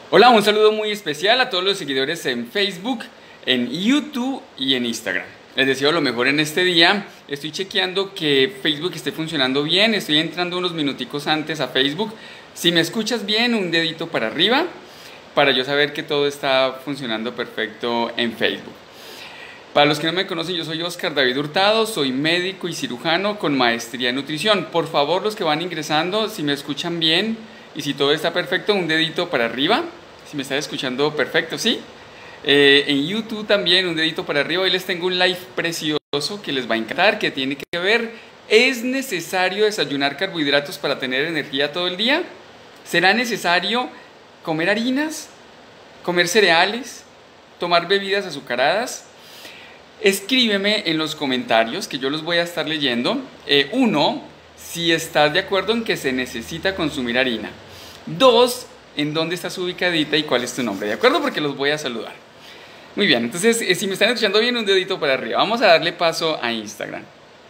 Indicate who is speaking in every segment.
Speaker 1: Hola, un saludo muy especial a todos los seguidores en Facebook, en YouTube y en Instagram. Les deseo lo mejor en este día. Estoy chequeando que Facebook esté funcionando bien. Estoy entrando unos minuticos antes a Facebook. Si me escuchas bien, un dedito para arriba para yo saber que todo está funcionando perfecto en Facebook. Para los que no me conocen, yo soy Oscar David Hurtado, soy médico y cirujano con maestría en nutrición. Por favor, los que van ingresando, si me escuchan bien y si todo está perfecto, un dedito para arriba. Si me están escuchando perfecto, ¿sí? En YouTube también, un dedito para arriba. Hoy les tengo un live precioso que les va a encantar, que tiene que ver: ¿es necesario desayunar carbohidratos para tener energía todo el día? ¿Será necesario comer harinas, comer cereales, tomar bebidas azucaradas? Escríbeme en los comentarios que yo los voy a estar leyendo. Uno, si estás de acuerdo en que se necesita consumir harina. Dos, en dónde estás ubicadita y cuál es tu nombre, ¿de acuerdo? Porque los voy a saludar. Muy bien, entonces si me están escuchando bien, un dedito para arriba. Vamos a darle paso a Instagram.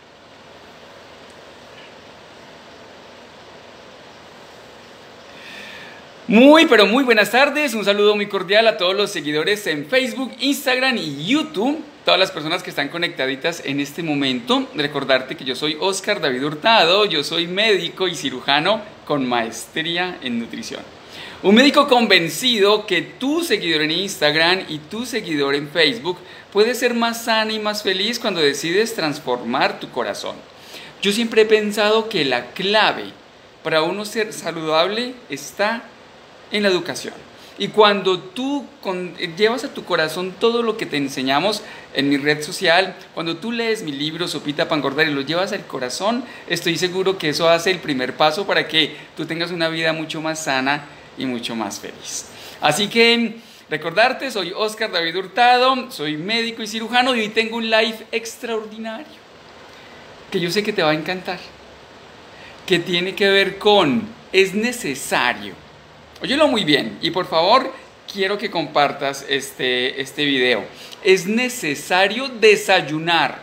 Speaker 1: Pero muy buenas tardes, un saludo muy cordial a todos los seguidores en Facebook, Instagram y YouTube, todas las personas que están conectaditas en este momento. Recordarte que yo soy Oscar David Hurtado, yo soy médico y cirujano con maestría en nutrición. Un médico convencido que tu seguidor en Instagram y tu seguidor en Facebook puede ser más sana y más feliz cuando decides transformar tu corazón. Yo siempre he pensado que la clave para uno ser saludable está en la educación. Y cuando tú llevas a tu corazón todo lo que te enseñamos en mi red social, cuando tú lees mi libro Sopita para engordar y lo llevas al corazón, estoy seguro que eso hace el primer paso para que tú tengas una vida mucho más sana y mucho más feliz. Así que recordarte, soy Oscar David Hurtado, soy médico y cirujano y hoy tengo un live extraordinario que yo sé que te va a encantar, que tiene que ver con: es necesario. Óyelo muy bien y por favor quiero que compartas este video. ¿Es necesario desayunar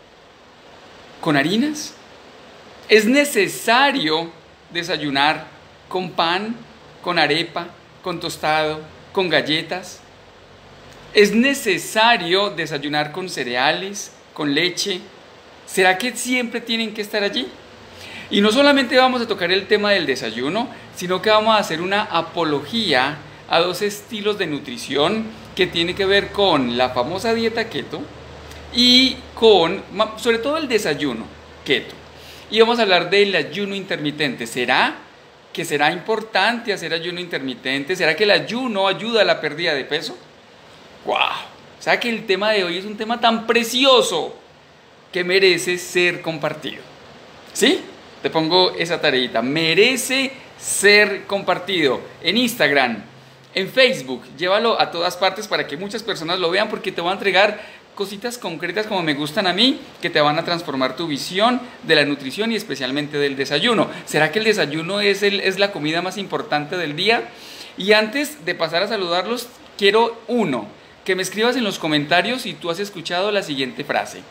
Speaker 1: con harinas? ¿Es necesario desayunar con pan, con arepa, con tostado, con galletas? ¿Es necesario desayunar con cereales, con leche? ¿Será que siempre tienen que estar allí? Y no solamente vamos a tocar el tema del desayuno, sino que vamos a hacer una apología a dos estilos de nutrición que tiene que ver con la famosa dieta keto y con, sobre todo, el desayuno keto. Y vamos a hablar del ayuno intermitente. ¿Será que será importante hacer ayuno intermitente? ¿Será que el ayuno ayuda a la pérdida de peso? ¡Wow! O sea que el tema de hoy es un tema tan precioso que merece ser compartido. ¿Sí? Te pongo esa tareita, merece ser compartido en Instagram, en Facebook, llévalo a todas partes para que muchas personas lo vean, porque te voy a entregar cositas concretas como me gustan a mí, que te van a transformar tu visión de la nutrición y especialmente del desayuno. ¿Será que el desayuno es la comida más importante del día? Y antes de pasar a saludarlos, quiero que me escribas en los comentarios si tú has escuchado la siguiente frase: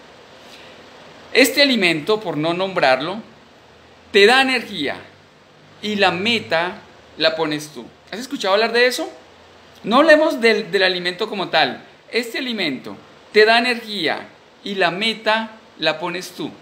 Speaker 1: este alimento, por no nombrarlo, te da energía y la meta la pones tú. ¿Has escuchado hablar de eso? No hablemos del alimento como tal. Este alimento te da energía y la meta la pones tú.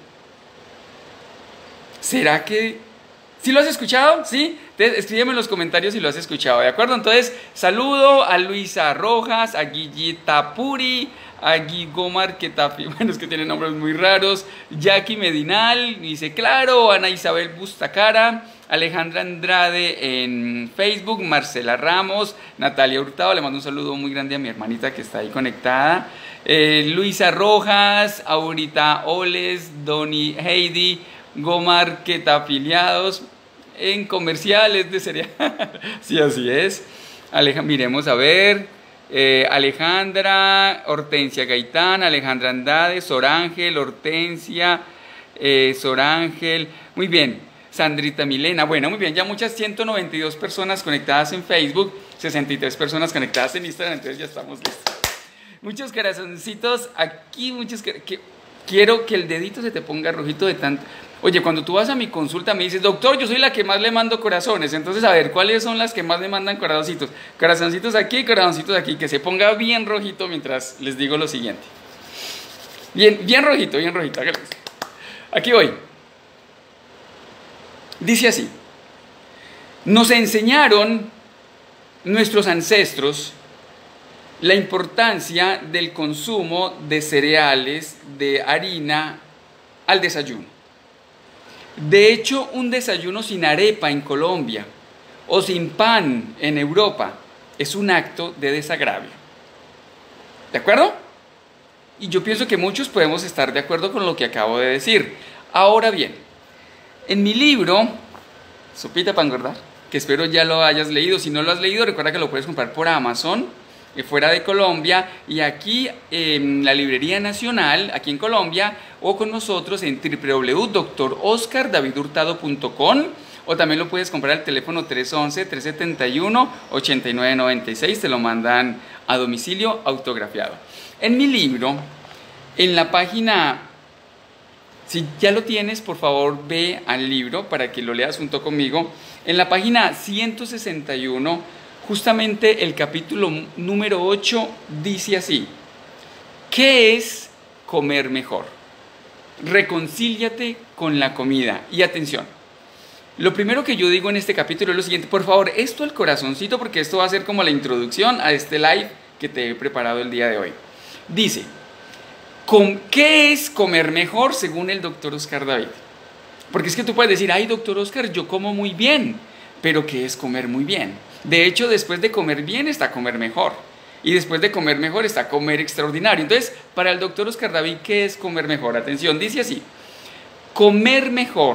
Speaker 1: ¿Será que sí lo has escuchado? ¿Sí? Entonces, escríbeme en los comentarios si lo has escuchado, ¿de acuerdo? Entonces, saludo a Luisa Rojas, a Guillita Puri, a Guigomar, bueno, es que tienen nombres muy raros, Jackie Medinal, dice claro, Ana Isabel Bustacara, Alejandra Andrade en Facebook, Marcela Ramos, Natalia Hurtado, le mando un saludo muy grande a mi hermanita que está ahí conectada, Luisa Rojas, Aurita Oles, Doni Heidi, Gomar, afiliados en comerciales de cereal. Sí, así es. Miremos a ver. Alejandra, Hortensia Gaitán, Alejandra Andrade, Sorángel, Hortensia, Sorángel. Muy bien. Sandrita Milena. Bueno, muy bien. Ya muchas 192 personas conectadas en Facebook, 63 personas conectadas en Instagram. Entonces ya estamos listos. Muchos corazoncitos aquí, quiero que el dedito se te ponga rojito de tanto. Oye, cuando tú vas a mi consulta me dices, doctor, yo soy la que más le mando corazones. Entonces, a ver, ¿cuáles son las que más le mandan corazoncitos? Corazoncitos aquí, corazoncitos aquí. Que se ponga bien rojito mientras les digo lo siguiente. Bien, bien rojito, hágale. Aquí voy. Dice así. Nos enseñaron nuestros ancestros la importancia del consumo de cereales, de harina al desayuno. De hecho, un desayuno sin arepa en Colombia o sin pan en Europa es un acto de desagravio. ¿De acuerdo? Y yo pienso que muchos podemos estar de acuerdo con lo que acabo de decir. Ahora bien, en mi libro, Sopita para engordar, que espero ya lo hayas leído. Si no lo has leído, recuerda que lo puedes comprar por Amazon, fuera de Colombia, y aquí en la Librería Nacional, aquí en Colombia, o con nosotros en www.droscardavidhurtado.com, o también lo puedes comprar al teléfono 311-371-8996, te lo mandan a domicilio autografiado. En mi libro, en la página, si ya lo tienes, por favor ve al libro para que lo leas junto conmigo. En la página 161, justamente el capítulo número 8 dice así: ¿qué es comer mejor? Reconcíliate con la comida. Y atención, lo primero que yo digo en este capítulo es lo siguiente. Por favor, esto al corazoncito, porque esto va a ser como la introducción a este live que te he preparado el día de hoy. Dice, ¿qué es comer mejor según el doctor Oscar David? Porque es que tú puedes decir, ay, doctor Oscar, yo como muy bien, pero ¿qué es comer muy bien? De hecho, después de comer bien está comer mejor, y después de comer mejor está comer extraordinario. Entonces, para el doctor Oscar David, ¿qué es comer mejor? Atención, dice así: comer mejor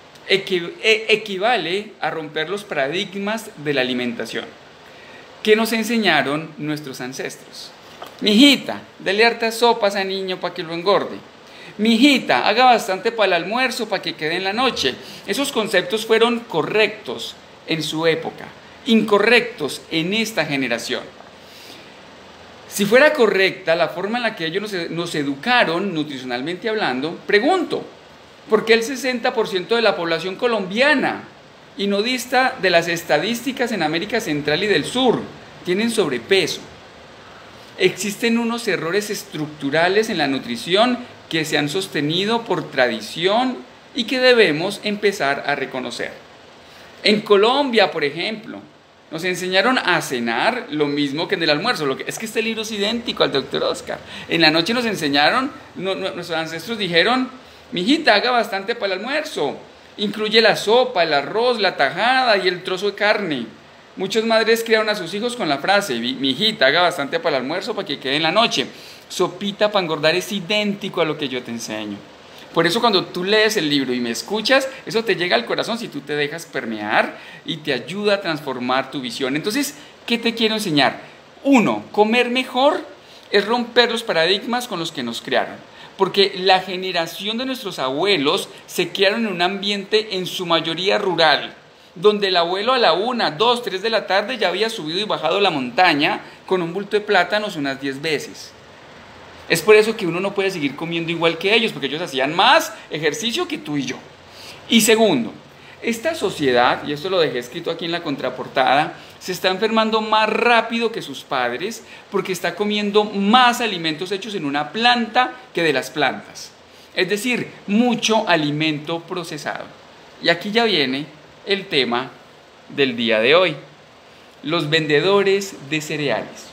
Speaker 1: equivale a romper los paradigmas de la alimentación que nos enseñaron nuestros ancestros. Mijita, dele hartas sopas a niño para que lo engorde. Mijita, haga bastante para el almuerzo para que quede en la noche. Esos conceptos fueron correctos en su época, incorrectos en esta generación. Si fuera correcta la forma en la que ellos nos educaron, nutricionalmente hablando, pregunto, ¿por qué el 60% de la población colombiana, y no dista de las estadísticas en América Central y del Sur, tienen sobrepeso? Existen unos errores estructurales en la nutrición que se han sostenido por tradición y que debemos empezar a reconocer. En Colombia, por ejemplo, nos enseñaron a cenar lo mismo que en el almuerzo. Es que este libro es idéntico al doctor Oscar. En la noche nos enseñaron, nuestros ancestros dijeron, mijita, haga bastante para el almuerzo. Incluye la sopa, el arroz, la tajada y el trozo de carne. Muchas madres criaron a sus hijos con la frase, mijita, haga bastante para el almuerzo para que quede en la noche. Sopita para engordar es idéntico a lo que yo te enseño. Por eso cuando tú lees el libro y me escuchas, eso te llega al corazón si tú te dejas permear y te ayuda a transformar tu visión. Entonces, ¿qué te quiero enseñar? 1, comer mejor es romper los paradigmas con los que nos criaron. Porque la generación de nuestros abuelos se criaron en un ambiente en su mayoría rural, donde el abuelo a la 1, 2, 3 de la tarde ya había subido y bajado la montaña con un bulto de plátanos unas 10 veces. Es por eso que uno no puede seguir comiendo igual que ellos, porque ellos hacían más ejercicio que tú y yo. Y segundo, esta sociedad, y esto lo dejé escrito aquí en la contraportada, se está enfermando más rápido que sus padres porque está comiendo más alimentos hechos en una planta que de las plantas. Es decir, mucho alimento procesado. Y aquí ya viene el tema del día de hoy: los vendedores de cereales.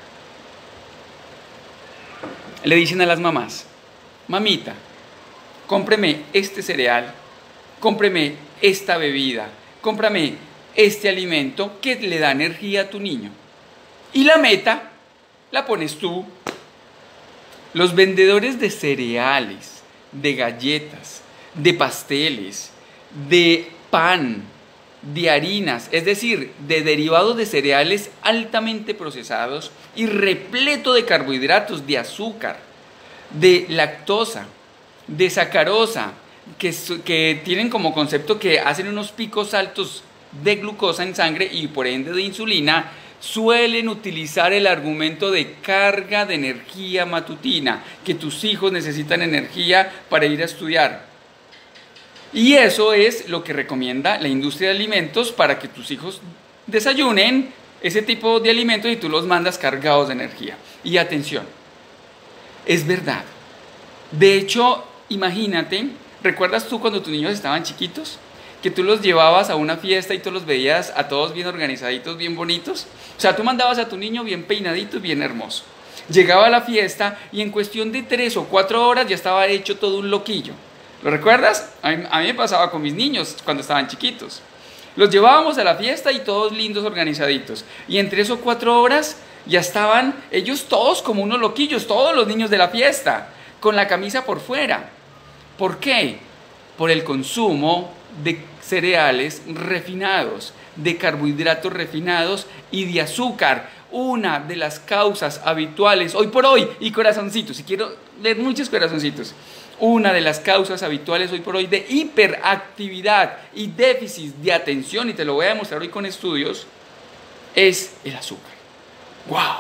Speaker 1: Le dicen a las mamás, mamita, cómpreme este cereal, cómpreme esta bebida, cómprame este alimento que le da energía a tu niño. Y la meta la pones tú. Los vendedores de cereales, de galletas, de pasteles, de pan, de harinas, es decir, de derivados de cereales altamente procesados y repleto de carbohidratos, de azúcar, de lactosa, de sacarosa, que tienen como concepto que hacen unos picos altos de glucosa en sangre y por ende de insulina, suelen utilizar el argumento de carga de energía matutina, que tus hijos necesitan energía para ir a estudiar. Y eso es lo que recomienda la industria de alimentos para que tus hijos desayunen ese tipo de alimentos y tú los mandas cargados de energía. Y atención, es verdad. De hecho, imagínate, ¿recuerdas tú cuando tus niños estaban chiquitos? Que tú los llevabas a una fiesta y tú los veías a todos bien organizaditos, bien bonitos. O sea, tú mandabas a tu niño bien peinadito y bien hermoso. Llegaba a la fiesta y en cuestión de 3 o 4 horas ya estaba hecho todo un loquillo. ¿Lo recuerdas? A mí me pasaba con mis niños cuando estaban chiquitos. Los llevábamos a la fiesta y todos lindos, organizaditos. Y en 3 o 4 horas ya estaban ellos todos como unos loquillos, todos los niños de la fiesta, con la camisa por fuera. ¿Por qué? Por el consumo de cereales refinados, de carbohidratos refinados y de azúcar. Una de las causas habituales hoy por hoy, y corazoncitos, y quiero leer muchos corazoncitos, una de las causas habituales hoy por hoy de hiperactividad y déficit de atención, y te lo voy a demostrar hoy con estudios, es el azúcar. ¡Guau!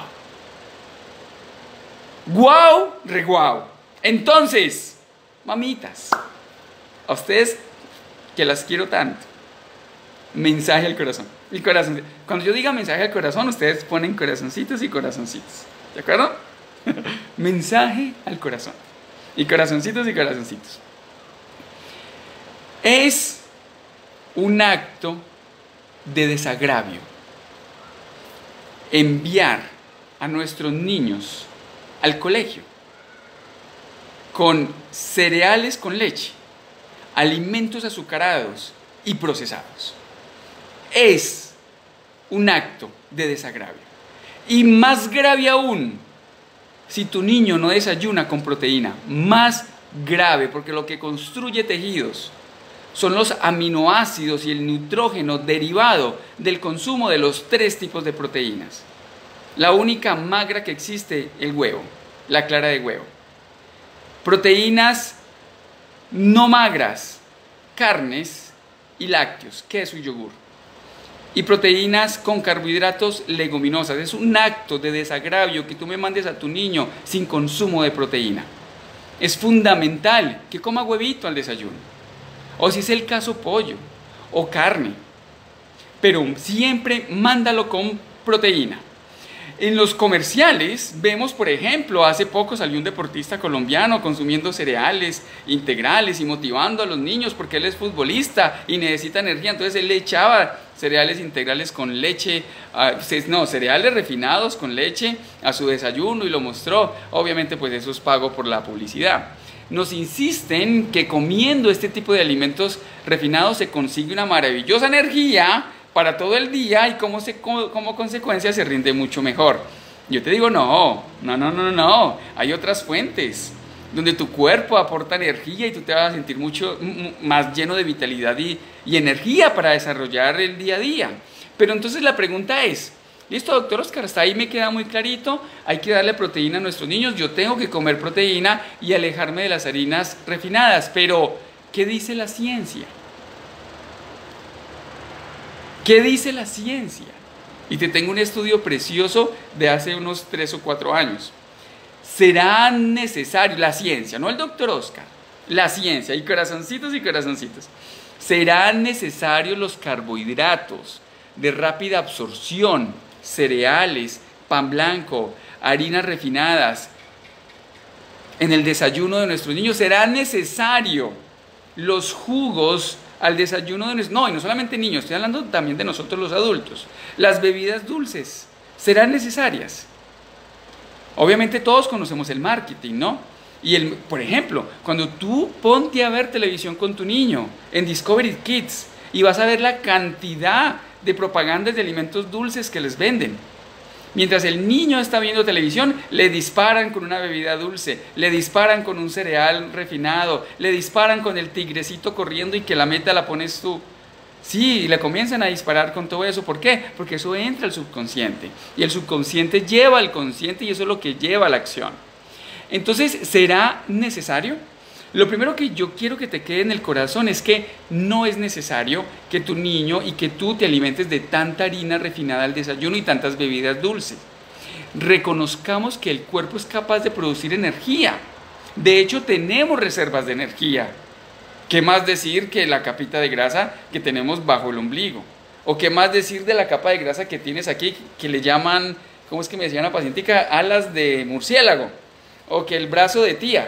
Speaker 1: ¡Guau! ¡Reguau! Entonces, mamitas, a ustedes que las quiero tanto, mensaje al corazón. El corazón. Cuando yo diga mensaje al corazón, ustedes ponen corazoncitos y corazoncitos. ¿De acuerdo? Mensaje al corazón. Y corazoncitos y corazoncitos. Es un acto de desagravio enviar a nuestros niños al colegio con cereales con leche, alimentos azucarados y procesados. Es un acto de desagravio. Y más grave aún, si tu niño no desayuna con proteína, más grave, porque lo que construye tejidos son los aminoácidos y el nitrógeno derivado del consumo de los 3 tipos de proteínas. La única magra que existe, el huevo, la clara de huevo. Proteínas no magras, carnes y lácteos, queso y yogur. Y proteínas con carbohidratos leguminosas. Es un acto de desagravio que tú me mandes a tu niño sin consumo de proteína. Es fundamental que coma huevito al desayuno. O si es el caso, pollo o carne. Pero siempre mándalo con proteína. En los comerciales vemos, por ejemplo, hace poco salió un deportista colombiano consumiendo cereales integrales y motivando a los niños porque él es futbolista y necesita energía. Entonces él le echaba cereales integrales con leche, cereales refinados con leche a su desayuno y lo mostró. Obviamente pues eso es pago por la publicidad. Nos insisten que comiendo este tipo de alimentos refinados se consigue una maravillosa energía para todo el día y como consecuencia se rinde mucho mejor. Yo te digo no, hay otras fuentes donde tu cuerpo aporta energía y tú te vas a sentir mucho más lleno de vitalidad y energía para desarrollar el día a día. Pero entonces la pregunta es, listo, doctor Oscar, hasta ahí me queda muy clarito, hay que darle proteína a nuestros niños, yo tengo que comer proteína y alejarme de las harinas refinadas, pero ¿qué dice la ciencia? ¿Qué dice la ciencia? Y te tengo un estudio precioso de hace unos 3 o 4 años. ¿Será necesario, la ciencia, no el doctor Oscar, la ciencia, y corazoncitos y corazoncitos, serán necesarios los carbohidratos de rápida absorción, cereales, pan blanco, harinas refinadas, en el desayuno de nuestros niños? ¿Será necesario los jugos al desayuno de nuestros niños? No, y no solamente niños, estoy hablando también de nosotros los adultos. Las bebidas dulces, ¿serán necesarias? Obviamente todos conocemos el marketing, ¿no? Y por ejemplo, cuando tú ponte a ver televisión con tu niño en Discovery Kids y vas a ver la cantidad de propagandas de alimentos dulces que les venden. Mientras el niño está viendo televisión, le disparan con una bebida dulce, le disparan con un cereal refinado, le disparan con el tigrecito corriendo y que la meta la pones tú. Sí, y le comienzan a disparar con todo eso. ¿Por qué? Porque eso entra al subconsciente. Y el subconsciente lleva al consciente y eso es lo que lleva a la acción. Entonces, ¿será necesario? Lo primero que yo quiero que te quede en el corazón es que no es necesario que tu niño y que tú te alimentes de tanta harina refinada al desayuno y tantas bebidas dulces. Reconozcamos que el cuerpo es capaz de producir energía. De hecho, tenemos reservas de energía ¿Qué más decir que la capita de grasa que tenemos bajo el ombligo? ¿O qué más decir de la capa de grasa que tienes aquí, que le llaman, ¿cómo es que me decía una pacientica? Alas de murciélago. O que el brazo de tía.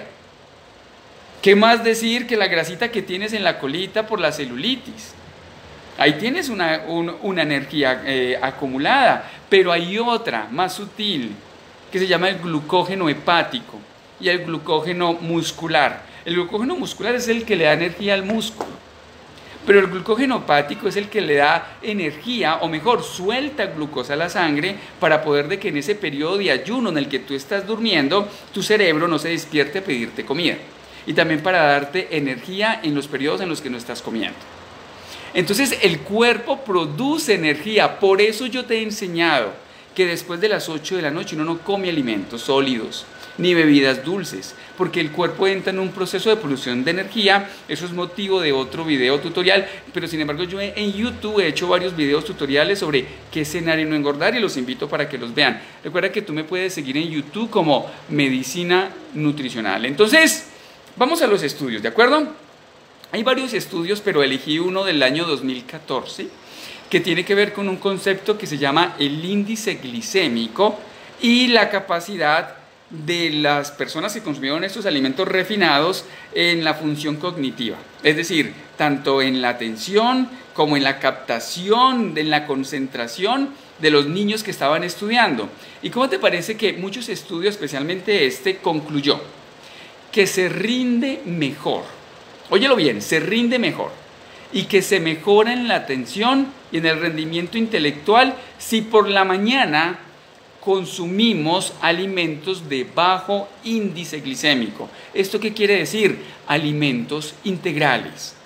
Speaker 1: ¿Qué más decir que la grasita que tienes en la colita por la celulitis? Ahí tienes una energía acumulada, pero hay otra más sutil que se llama el glucógeno hepático y el glucógeno muscular. El glucógeno muscular es el que le da energía al músculo, pero el glucógeno hepático es el que le da energía, o mejor, suelta glucosa a la sangre para poder de que en ese periodo de ayuno en el que tú estás durmiendo, tu cerebro no se despierte a pedirte comida. Y también para darte energía en los periodos en los que no estás comiendo. Entonces el cuerpo produce energía, por eso yo te he enseñado que después de las 8 de la noche uno no come alimentos sólidos ni bebidas dulces, porque el cuerpo entra en un proceso de producción de energía. Eso es motivo de otro video tutorial, pero sin embargo yo en YouTube he hecho varios videos tutoriales sobre qué cenar y no engordar y los invito para que los vean. Recuerda que tú me puedes seguir en YouTube como Medicina Nutricional. Entonces, vamos a los estudios, ¿de acuerdo? Hay varios estudios, pero elegí uno del año 2014 que tiene que ver con un concepto que se llama el índice glicémico y la capacidad de las personas que consumieron estos alimentos refinados en la función cognitiva. Es decir, tanto en la atención como en la captación, en la concentración de los niños que estaban estudiando. ¿Y cómo te parece que muchos estudios, especialmente este, concluyó que se rinde mejor? Óyelo bien, se rinde mejor y que se mejora en la atención y en el rendimiento intelectual si por la mañana consumimos alimentos de bajo índice glicémico. ¿Esto qué quiere decir? Alimentos integrales.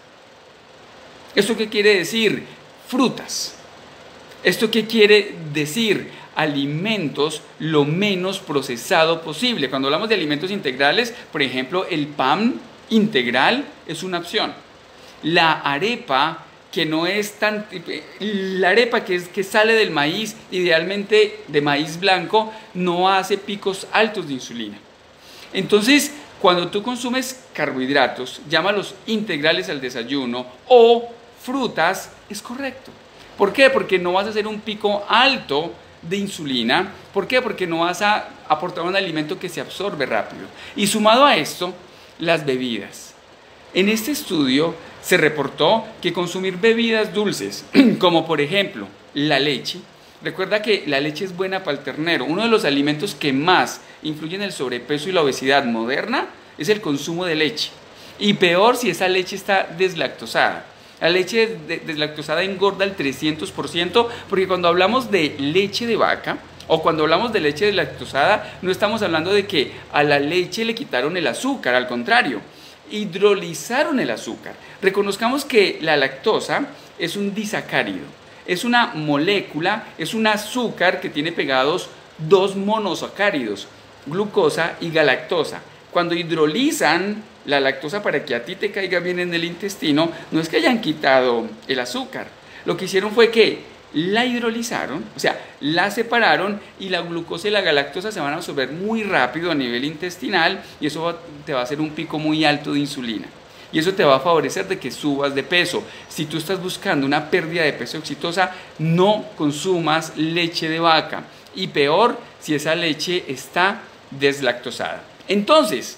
Speaker 1: ¿Esto qué quiere decir? Frutas. ¿Esto qué quiere decir? Alimentos lo menos procesado posible. Cuando hablamos de alimentos integrales, por ejemplo, el pan integral es una opción. La arepa, que no es tan... La arepa que sale del maíz, idealmente de maíz blanco, no hace picos altos de insulina. Entonces, cuando tú consumes carbohidratos, llámalos integrales al desayuno o frutas, es correcto. ¿Por qué? Porque no vas a hacer un pico alto de insulina. ¿Por qué? Porque no vas a aportar un alimento que se absorbe rápido. Y sumado a esto, las bebidas. En este estudio se reportó que consumir bebidas dulces, como por ejemplo la leche, recuerda que la leche es buena para el ternero. Uno de los alimentos que más influyen en el sobrepeso y la obesidad moderna es el consumo de leche. Y peor si esa leche está deslactosada. La leche deslactosada engorda el 300%, porque cuando hablamos de leche de vaca, o cuando hablamos de leche deslactosada, no estamos hablando de que a la leche le quitaron el azúcar, al contrario, hidrolizaron el azúcar. Reconozcamos que la lactosa es un disacárido, es una molécula, es un azúcar que tiene pegados dos monosacáridos, glucosa y galactosa. Cuando hidrolizan la lactosa para que a ti te caiga bien en el intestino, no es que hayan quitado el azúcar, lo que hicieron fue que la hidrolizaron, o sea, la separaron, y la glucosa y la galactosa se van a absorber muy rápido a nivel intestinal, y eso te va a hacer un pico muy alto de insulina. Y eso te va a favorecer de que subas de peso. Si tú estás buscando una pérdida de peso exitosa, no consumas leche de vaca. Y peor si esa leche está deslactosada. Entonces,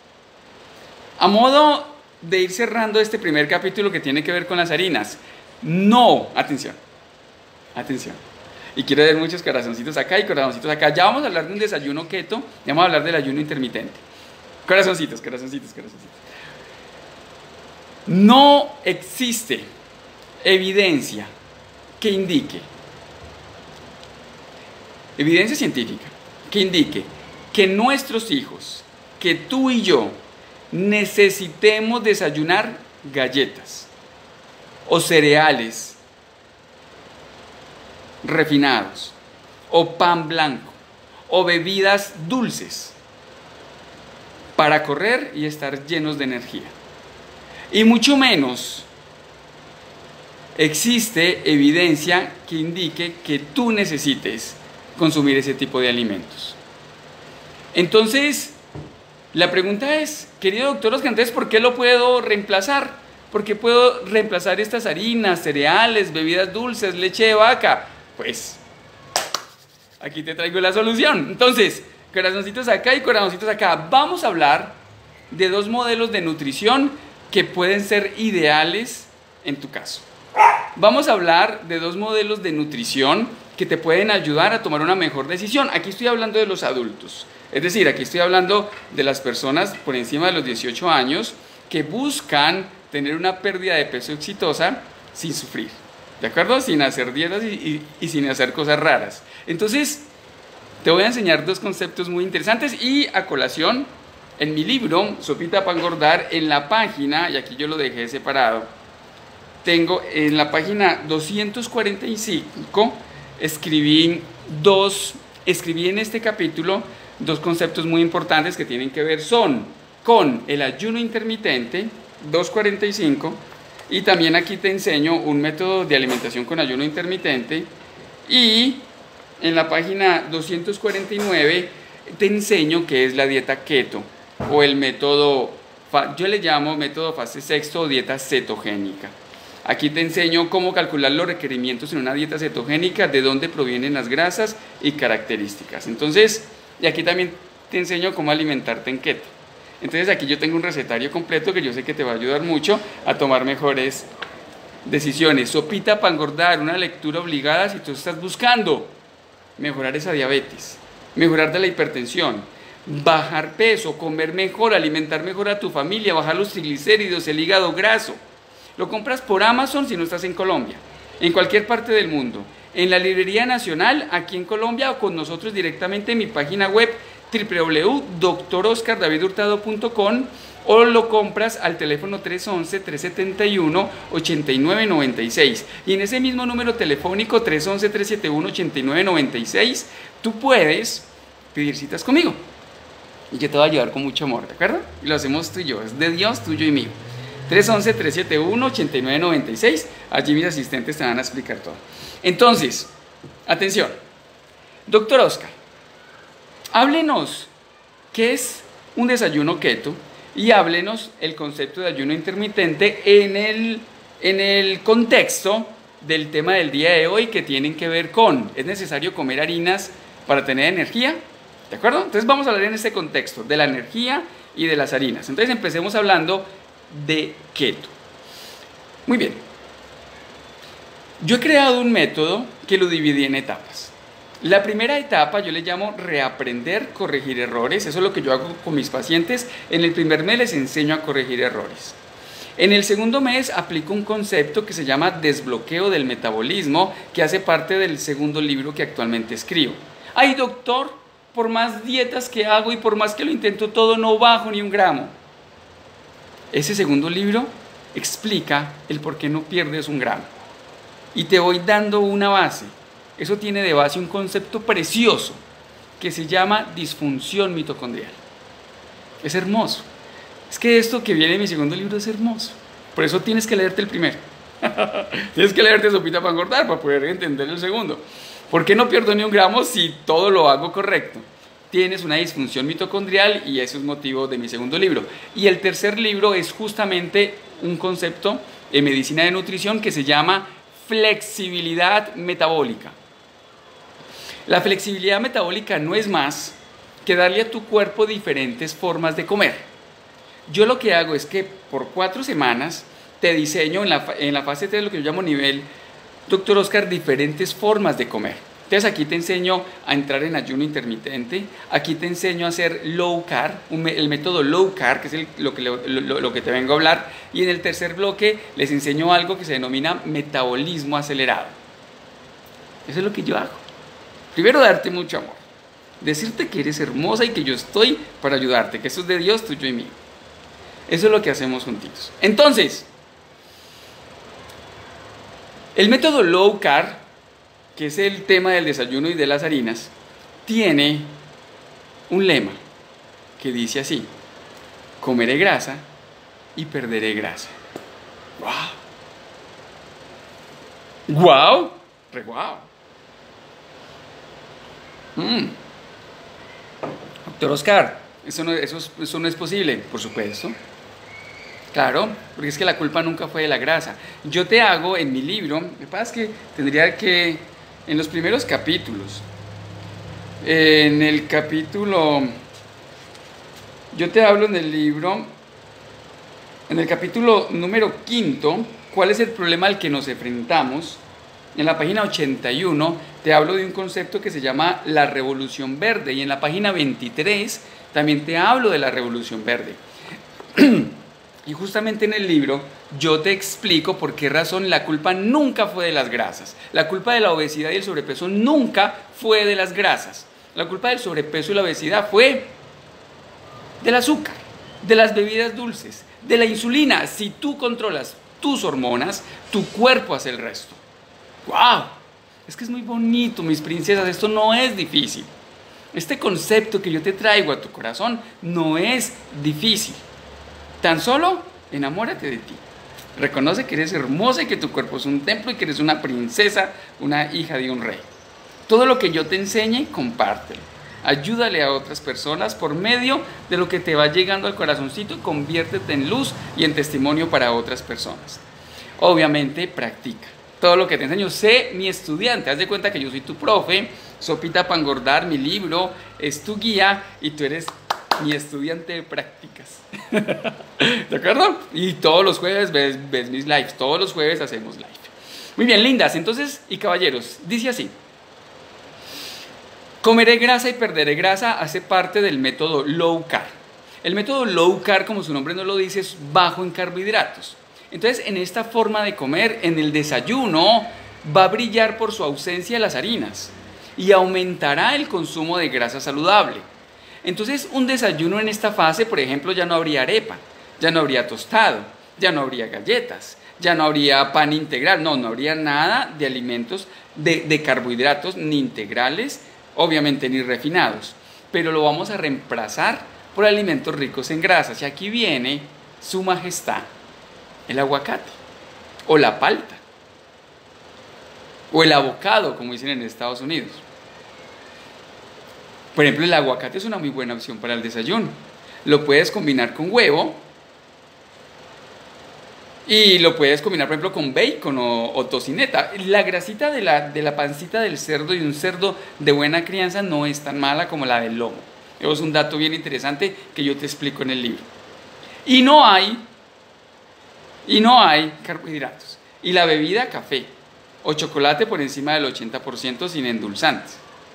Speaker 1: a modo de ir cerrando este primer capítulo que tiene que ver con las harinas, no, atención. Y quiero ver muchos corazoncitos acá y corazoncitos acá. Ya vamos a hablar de un desayuno keto, ya vamos a hablar del ayuno intermitente. Corazoncitos. No existe evidencia que indique, evidencia científica, que indique que nuestros hijos, que tú y yo, necesitemos desayunar galletas o cereales refinados, o pan blanco, o bebidas dulces para correr y estar llenos de energía. Y mucho menos existe evidencia que indique que tú necesites consumir ese tipo de alimentos. Entonces, la pregunta es, querido doctor Oscar, entonces, ¿por qué lo puedo reemplazar? ¿Por qué puedo reemplazar estas harinas, cereales, bebidas dulces, leche de vaca? Pues aquí te traigo la solución. Entonces, corazoncitos acá y corazoncitos acá. Vamos a hablar de dos modelos de nutrición que pueden ser ideales en tu caso. Vamos a hablar de dos modelos de nutrición que te pueden ayudar a tomar una mejor decisión. Aquí estoy hablando de los adultos. Es decir, aquí estoy hablando de las personas por encima de los 18 años que buscan tener una pérdida de peso exitosa sin sufrir, ¿de acuerdo? Sin hacer dietas y sin hacer cosas raras. Entonces, te voy a enseñar dos conceptos muy interesantes y a colación, en mi libro, Sopita para engordar, en la página, y aquí yo lo dejé separado, tengo en la página 245, escribí en este capítulo dos conceptos muy importantes que tienen que ver con el ayuno intermitente, 245, y también aquí te enseño un método de alimentación con ayuno intermitente, y en la página 249 te enseño qué es la dieta keto o el método, yo le llamo método fase sexto o dieta cetogénica. Aquí te enseño cómo calcular los requerimientos en una dieta cetogénica, de dónde provienen las grasas y características. Entonces, y aquí también te enseño cómo alimentarte en keto. Entonces aquí yo tengo un recetario completo que yo sé que te va a ayudar mucho a tomar mejores decisiones. Sopita para engordar, una lectura obligada si tú estás buscando mejorar esa diabetes, mejorar de la hipertensión, bajar peso, comer mejor, alimentar mejor a tu familia, bajar los triglicéridos, el hígado graso. Lo compras por Amazon si no estás en Colombia, en cualquier parte del mundo, en la librería nacional, aquí en Colombia, o con nosotros directamente en mi página web www.droscardavidhurtado.com, o lo compras al teléfono 311-371-8996. Y en ese mismo número telefónico 311-371-8996, tú puedes pedir citas conmigo. Y yo te voy a ayudar con mucho amor, ¿de acuerdo? Y lo hacemos tú y yo, es de Dios, tuyo y mío. 311-371-8996, allí mis asistentes te van a explicar todo. Entonces, atención, doctor Oscar, háblenos qué es un desayuno keto y háblenos el concepto de ayuno intermitente en el contexto del tema del día de hoy, que tienen que ver con, ¿es necesario comer harinas para tener energía? ¿De acuerdo? Entonces vamos a hablar en este contexto de la energía y de las harinas. Entonces empecemos hablando de keto. Muy bien. Yo he creado un método que lo dividí en etapas. La primera etapa yo le llamo reaprender, corregir errores. Eso es lo que yo hago con mis pacientes. En el primer mes les enseño a corregir errores. En el segundo mes aplico un concepto que se llama desbloqueo del metabolismo, que hace parte del segundo libro que actualmente escribo. Ay, doctor, por más dietas que hago y por más que lo intento todo, no bajo ni un gramo. Ese segundo libro explica el por qué no pierdes un gramo. Y te voy dando una base. Eso tiene de base un concepto precioso que se llama disfunción mitocondrial. Es hermoso. Es que esto que viene en mi segundo libro es hermoso. Por eso tienes que leerte el primero. Tienes que leerte Sopita para engordar para poder entender el segundo. ¿Por qué no pierdo ni un gramo si todo lo hago correcto? Tienes una disfunción mitocondrial y eso es motivo de mi segundo libro. Y el tercer libro es justamente un concepto en medicina de nutrición que se llama flexibilidad metabólica. La flexibilidad metabólica no es más que darle a tu cuerpo diferentes formas de comer. Yo lo que hago es que por 4 semanas te diseño en la fase 3, lo que yo llamo nivel Dr. Oscar, diferentes formas de comer. Entonces aquí te enseño a entrar en ayuno intermitente, aquí te enseño a hacer low carb, el método low carb, que es lo que te vengo a hablar, y en el tercer bloque les enseño algo que se denomina metabolismo acelerado. Eso es lo que yo hago. Primero, darte mucho amor, decirte que eres hermosa y que yo estoy para ayudarte, que eso es de Dios, tuyo y mío. Eso es lo que hacemos juntitos. Entonces, el método low carb, que es el tema del desayuno y de las harinas, tiene un lema que dice así: comeré grasa y perderé grasa. ¡Wow! ¡Wow! ¡Re guau! Doctor Oscar, eso no es posible, por supuesto. Claro, porque es que la culpa nunca fue de la grasa. Yo te hago en mi libro, lo que pasa es que tendría que, en los primeros capítulos, en el capítulo, yo te hablo en el libro, en el capítulo número 5, ¿cuál es el problema al que nos enfrentamos? En la página 81 te hablo de un concepto que se llama la revolución verde y en la página 23 también te hablo de la revolución verde. Y justamente en el libro yo te explico por qué razón la culpa nunca fue de las grasas. La culpa de la obesidad y el sobrepeso nunca fue de las grasas. La culpa del sobrepeso y la obesidad fue del azúcar, de las bebidas dulces, de la insulina. Si tú controlas tus hormonas, tu cuerpo hace el resto. ¡Wow! Es que es muy bonito, mis princesas, esto no es difícil. Este concepto que yo te traigo a tu corazón no es difícil. Tan solo enamórate de ti. Reconoce que eres hermosa y que tu cuerpo es un templo y que eres una princesa, una hija de un rey. Todo lo que yo te enseñe, compártelo. Ayúdale a otras personas por medio de lo que te va llegando al corazoncito y conviértete en luz y en testimonio para otras personas. Obviamente, practica. Todo lo que te enseño, sé mi estudiante. Haz de cuenta que yo soy tu profe, Sopita para engordar, mi libro, es tu guía y tú eres mi estudiante de prácticas. ¿De acuerdo? Y todos los jueves ves mis lives, todos los jueves hacemos live. Muy bien, lindas, entonces, y caballeros, dice así. Comeré grasa y perderé grasa hace parte del método low carb. El método low carb, como su nombre nos lo dice, es bajo en carbohidratos. Entonces, en esta forma de comer, en el desayuno, va a brillar por su ausencia las harinas y aumentará el consumo de grasa saludable. Entonces, un desayuno en esta fase, por ejemplo, ya no habría arepa, ya no habría tostado, ya no habría galletas, ya no habría pan integral, no habría nada de alimentos de carbohidratos ni integrales, obviamente ni refinados, pero lo vamos a reemplazar por alimentos ricos en grasas. Y aquí viene su majestad, el aguacate, o la palta, o el avocado, como dicen en Estados Unidos. Por ejemplo, el aguacate es una muy buena opción para el desayuno. Lo puedes combinar con huevo y lo puedes combinar, por ejemplo, con bacon o tocineta. La grasita de la pancita del cerdo y de un cerdo de buena crianza no es tan mala como la del lomo. Eso es un dato bien interesante que yo te explico en el libro. Y no hay carbohidratos. Y la bebida, café o chocolate por encima del 80% sin endulzantes.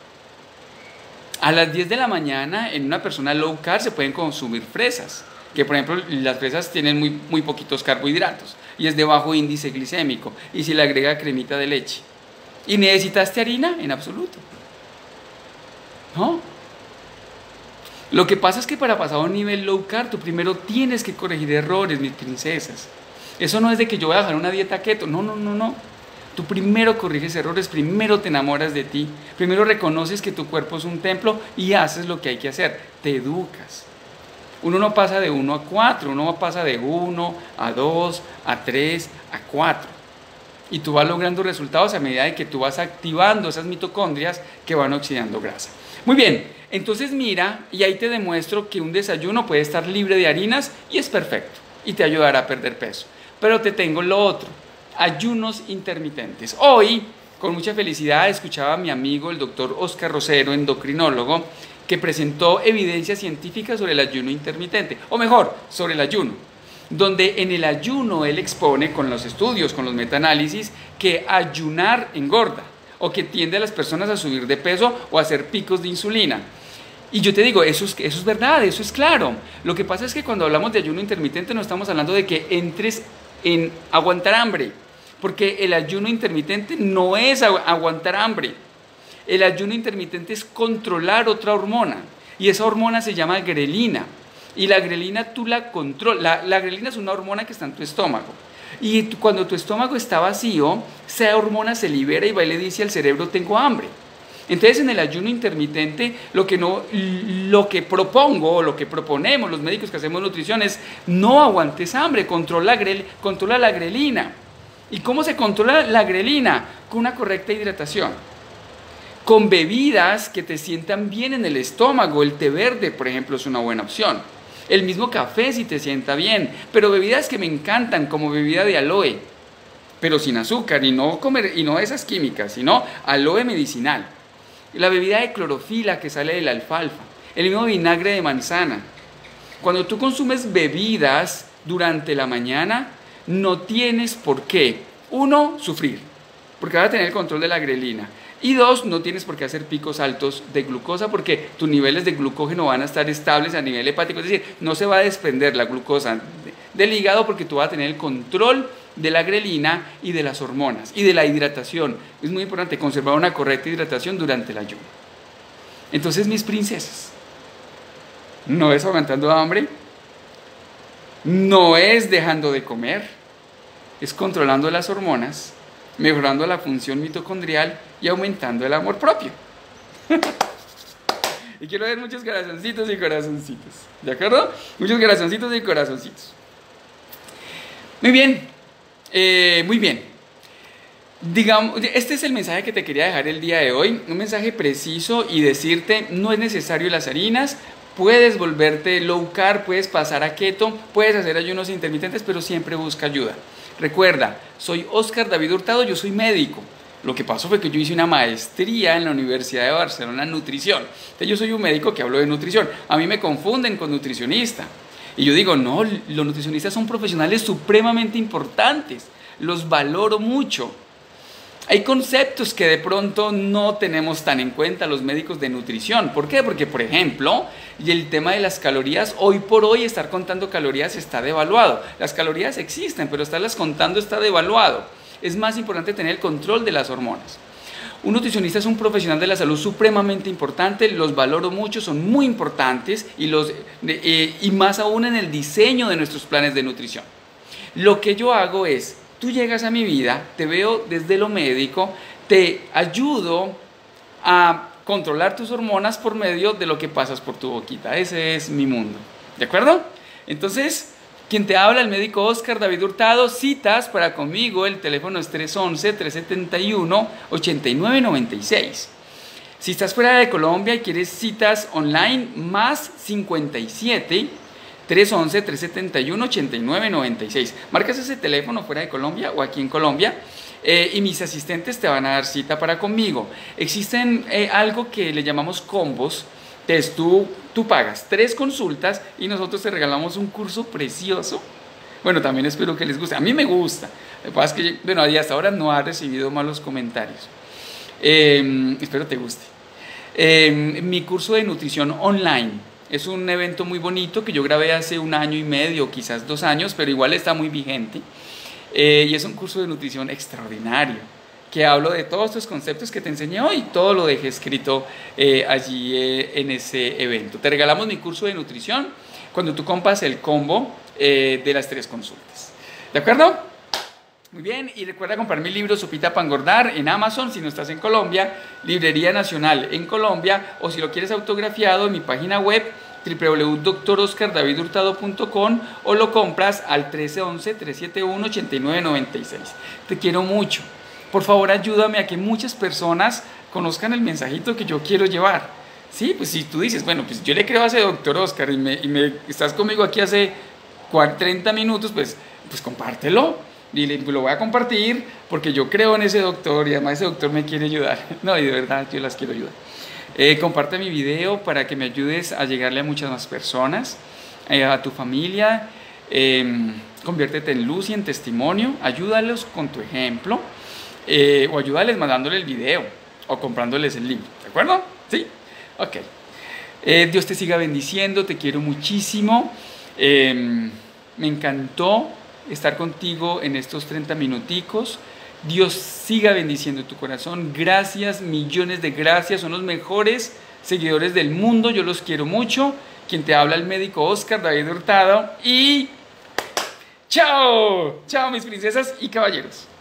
Speaker 1: A las 10 de la mañana en una persona low carb se pueden consumir fresas, que por ejemplo las fresas tienen muy poquitos carbohidratos y es de bajo índice glicémico y se le agrega cremita de leche. ¿Y necesitaste harina? En absoluto. ¿No? Lo que pasa es que para pasar a un nivel low carb tú primero tienes que corregir errores, mis princesas. Eso no es de que yo voy a dejar una dieta keto, no. Tú primero corriges errores, primero te enamoras de ti, primero reconoces que tu cuerpo es un templo y haces lo que hay que hacer, te educas. Uno no pasa de 1 a 4, uno pasa de 1 a 2, a 3, a 4. Y tú vas logrando resultados a medida de que tú vas activando esas mitocondrias que van oxidando grasa. Muy bien, entonces mira, y ahí te demuestro que un desayuno puede estar libre de harinas y es perfecto y te ayudará a perder peso. Pero te tengo lo otro. Ayunos intermitentes. Hoy, con mucha felicidad, escuchaba a mi amigo el doctor Oscar Rosero, endocrinólogo, que presentó evidencia científica sobre el ayuno intermitente, o mejor, sobre el ayuno, donde en el ayuno él expone con los estudios, con los metaanálisis, que ayunar engorda, o que tiende a las personas a subir de peso o a hacer picos de insulina. Y yo te digo, eso es verdad, eso es claro. Lo que pasa es que cuando hablamos de ayuno intermitente no estamos hablando de que entres en aguantar hambre, porque el ayuno intermitente no es aguantar hambre. El ayuno intermitente es controlar otra hormona, y esa hormona se llama grelina, y la grelina tú la controlas. La grelina es una hormona que está en tu estómago, y cuando tu estómago está vacío, esa hormona se libera y va y le dice al cerebro, tengo hambre. Entonces en el ayuno intermitente lo que propongo o lo que proponemos los médicos que hacemos nutrición es no aguantes hambre, controla la grelina. ¿Y cómo se controla la grelina? Con una correcta hidratación, con bebidas que te sientan bien en el estómago. El té verde, por ejemplo, es una buena opción. El mismo café si te sienta bien, pero bebidas que me encantan, como bebida de aloe, pero sin azúcar y no esas químicas, sino aloe medicinal. La bebida de clorofila que sale de la alfalfa, el mismo vinagre de manzana. Cuando tú consumes bebidas durante la mañana, no tienes por qué, uno, sufrir, porque vas a tener el control de la grelina. Y dos, no tienes por qué hacer picos altos de glucosa porque tus niveles de glucógeno van a estar estables a nivel hepático. Es decir, no se va a desprender la glucosa del hígado porque tú vas a tener el control de la grelina y de las hormonas y de la hidratación. Es muy importante conservar una correcta hidratación durante el ayuno. Entonces, mis princesas, no es aguantando hambre, no es dejando de comer, es controlando las hormonas, mejorando la función mitocondrial y aumentando el amor propio. Y quiero ver muchos corazoncitos y corazoncitos, ¿de acuerdo? Muchos corazoncitos y corazoncitos. Muy bien, muy bien. Digamos, este es el mensaje que te quería dejar el día de hoy, un mensaje preciso y decirte, no es necesario las harinas, puedes volverte low carb, puedes pasar a keto, puedes hacer ayunos intermitentes, pero siempre busca ayuda. Recuerda, soy Óscar David Hurtado, yo soy médico. Lo que pasó fue que yo hice una maestría en la Universidad de Barcelona en nutrición. Entonces yo soy un médico que hablo de nutrición. A mí me confunden con nutricionista. Y yo digo, no, los nutricionistas son profesionales supremamente importantes. Los valoro mucho. Hay conceptos que de pronto no tenemos tan en cuenta los médicos de nutrición. ¿Por qué? Porque, por ejemplo, y el tema de las calorías, hoy por hoy estar contando calorías está devaluado. Las calorías existen, pero estarlas contando está devaluado. Es más importante tener el control de las hormonas. Un nutricionista es un profesional de la salud supremamente importante, los valoro mucho, son muy importantes y más aún en el diseño de nuestros planes de nutrición. Lo que yo hago es, tú llegas a mi vida, te veo desde lo médico, te ayudo a controlar tus hormonas por medio de lo que pasas por tu boquita. Ese es mi mundo. ¿De acuerdo? Entonces, quien te habla, el médico Óscar David Hurtado, citas para conmigo, el teléfono es 311-371-8996. Si estás fuera de Colombia y quieres citas online, más 57 311-371-8996. Marcas ese teléfono fuera de Colombia o aquí en Colombia y mis asistentes te van a dar cita para conmigo. Existen algo que le llamamos combos. Entonces tú pagas 3 consultas y nosotros te regalamos un curso precioso. Bueno, también espero que les guste. A mí me gusta. Lo que pasa es que, bueno, hasta ahora no ha recibido malos comentarios. Espero te guste. Mi curso de nutrición online. Es un evento muy bonito que yo grabé hace 1 año y medio, quizás 2 años, pero igual está muy vigente. Y es un curso de nutrición extraordinario, que hablo de todos estos conceptos que te enseñé hoy, todo lo dejé escrito allí en ese evento. Te regalamos mi curso de nutrición cuando tú compras el combo de las 3 consultas. ¿De acuerdo? Muy bien, y recuerda comprar mi libro Sopita para engordar en Amazon si no estás en Colombia, Librería Nacional en Colombia, o si lo quieres autografiado en mi página web www.droscardavidhurtado.com o lo compras al 311-371-8996. Te quiero mucho. Por favor, ayúdame a que muchas personas conozcan el mensajito que yo quiero llevar. Sí, pues si tú dices, bueno, pues yo le creo a ese doctor Óscar y me estás conmigo aquí hace 30 minutos, pues compártelo. Y lo voy a compartir porque yo creo en ese doctor y además ese doctor me quiere ayudar. No, y de verdad yo las quiero ayudar. Comparte mi video para que me ayudes a llegarle a muchas más personas, a tu familia. Conviértete en luz y en testimonio. Ayúdalos con tu ejemplo o ayúdales mandándole el video o comprándoles el libro. ¿De acuerdo? ¿Sí? Ok. Dios te siga bendiciendo. Te quiero muchísimo. Me encantó estar contigo en estos 30 minuticos. Dios siga bendiciendo tu corazón. Gracias, millones de gracias. Son los mejores seguidores del mundo. Yo los quiero mucho. Quien te habla, el médico Óscar David Hurtado. Y chao, chao mis princesas y caballeros.